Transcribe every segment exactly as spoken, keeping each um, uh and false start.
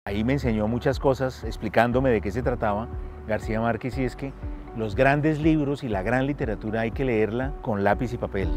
Ahí me enseñó muchas cosas explicándome de qué se trataba García Márquez, y es que los grandes libros y la gran literatura hay que leerla con lápiz y papel.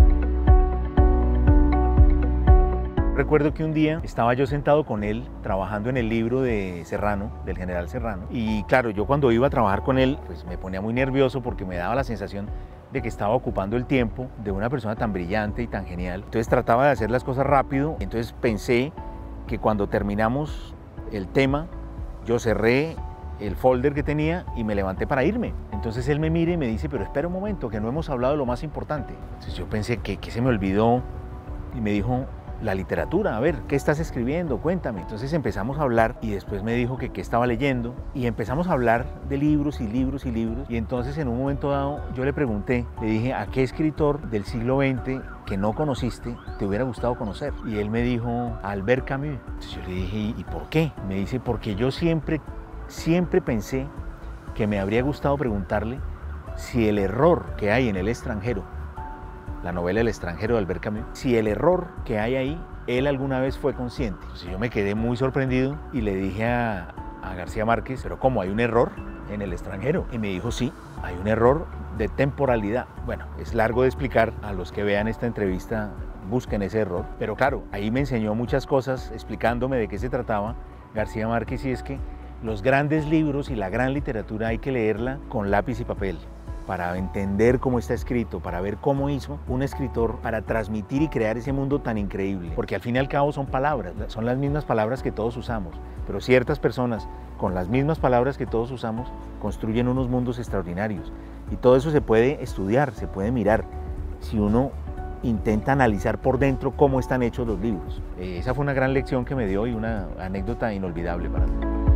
Recuerdo que un día estaba yo sentado con él trabajando en el libro de Serrano, del general Serrano, y claro, yo cuando iba a trabajar con él pues me ponía muy nervioso porque me daba la sensación de que estaba ocupando el tiempo de una persona tan brillante y tan genial. Entonces trataba de hacer las cosas rápido, entonces pensé que cuando terminamos el tema yo cerré el folder que tenía y me levanté para irme. Entonces él me mira y me dice, pero espera un momento, que no hemos hablado de lo más importante. Entonces yo pensé que, que se me olvidó y me dijo, la literatura, a ver, ¿qué estás escribiendo? Cuéntame. Entonces empezamos a hablar y después me dijo que qué estaba leyendo y empezamos a hablar de libros y libros y libros, y entonces en un momento dado yo le pregunté, le dije, ¿a qué escritor del siglo veinte que no conociste te hubiera gustado conocer? Y él me dijo, a Albert Camus. Entonces yo le dije, ¿y por qué? Me dice, porque yo siempre, siempre pensé que me habría gustado preguntarle si el error que hay en El extranjero, la novela El extranjero de Albert Camus, si el error que hay ahí, él alguna vez fue consciente. Entonces yo me quedé muy sorprendido y le dije a, a García Márquez, pero ¿cómo hay un error en El extranjero? Y me dijo, sí, hay un error de temporalidad. Bueno, es largo de explicar, a los que vean esta entrevista busquen ese error, pero claro, ahí me enseñó muchas cosas explicándome de qué se trataba García Márquez, y es que los grandes libros y la gran literatura hay que leerla con lápiz y papel, para entender cómo está escrito, para ver cómo hizo un escritor para transmitir y crear ese mundo tan increíble. Porque al fin y al cabo son palabras, son las mismas palabras que todos usamos, pero ciertas personas con las mismas palabras que todos usamos construyen unos mundos extraordinarios. Y todo eso se puede estudiar, se puede mirar, si uno intenta analizar por dentro cómo están hechos los libros. Eh, esa fue una gran lección que me dio y una anécdota inolvidable para mí.